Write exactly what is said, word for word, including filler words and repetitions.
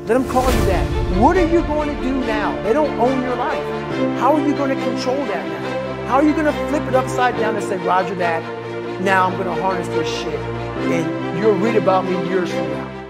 Let them call you that. What are you going to do now? They don't own your life. How are you going to control that now? How are you going to flip it upside down and say, Roger that, now I'm going to harness this shit, and you'll read about me years from now?